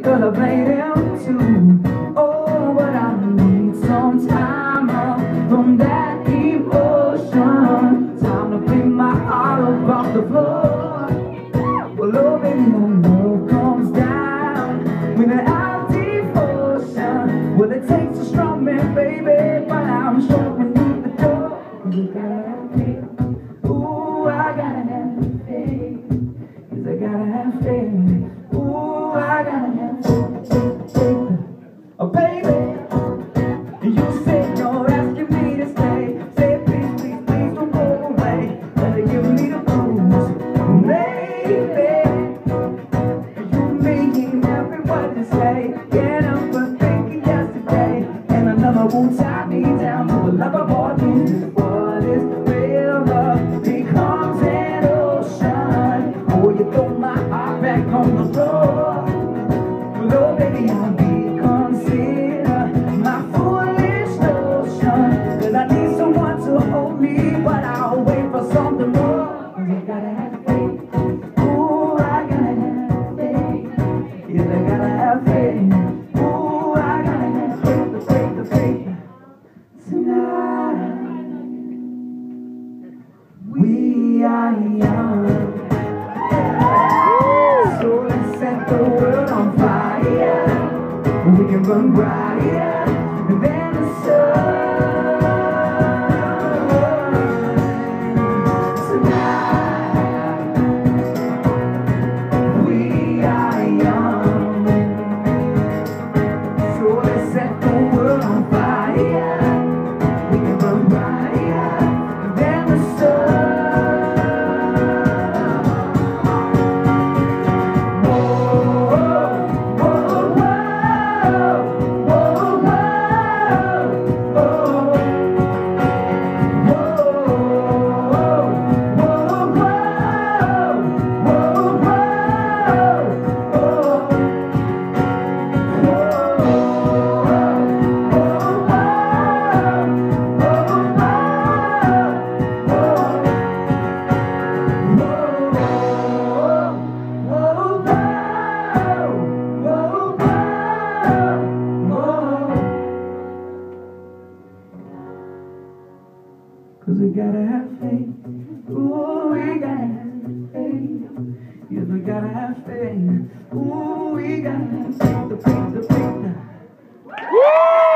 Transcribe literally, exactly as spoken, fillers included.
'cause I played him too. Oh, but I need some time up from that emotion. Time to pick my heart up off the floor. Well, oh baby, when love comes down without devotion, well, it takes a strong man, baby, but I'm sure we need the door. You gotta have faith. Ooh, I gotta have faith. 'Cause I gotta have faith. Ooh, I gotta have faith. Oh baby, you say you're asking me to stay. Say please, please, please don't go away. Let it give me the blues. Maybe you mean everyone to say. Get up for thinking yesterday, and another won't tie me down to a love of more news. What is real love becomes an ocean. Oh, you throw my heart back on the floor. Well, oh baby, I'll be consider my foolish notion. 'Cause I need someone to hold me, but I'll wait for something more. 'Cause I gotta have faith. Ooh, I gotta have faith. Yes, I gotta have faith. Ooh, I gotta have faith, the faith, the faith. Tonight we are young, so let's set the world on fire. We can burn brighter than the sun. Tonight we are young, so let's set the world on fire. We can burn brighter than the sun. Cause we gotta have faith. Ooh, we gotta have faith. Yes, we gotta have faith. Ooh, we gotta have faith. The faith, the faith. Woo!